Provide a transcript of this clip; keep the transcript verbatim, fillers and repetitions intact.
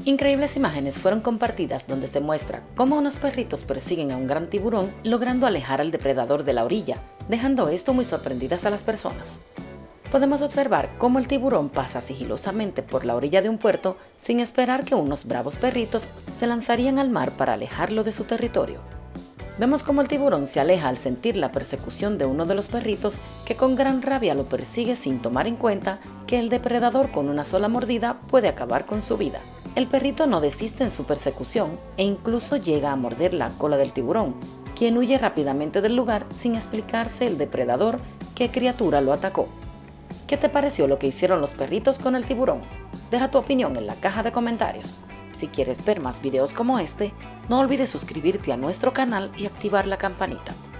Increíbles imágenes fueron compartidas donde se muestra cómo unos perritos persiguen a un gran tiburón logrando alejar al depredador de la orilla, dejando esto muy sorprendidas a las personas. Podemos observar cómo el tiburón pasa sigilosamente por la orilla de un puerto sin esperar que unos bravos perritos se lanzarían al mar para alejarlo de su territorio. Vemos cómo el tiburón se aleja al sentir la persecución de uno de los perritos que con gran rabia lo persigue sin tomar en cuenta que el depredador con una sola mordida puede acabar con su vida. El perrito no desiste en su persecución e incluso llega a morder la cola del tiburón, quien huye rápidamente del lugar sin explicarse el depredador qué criatura lo atacó. ¿Qué te pareció lo que hicieron los perritos con el tiburón? Deja tu opinión en la caja de comentarios. Si quieres ver más videos como este, no olvides suscribirte a nuestro canal y activar la campanita.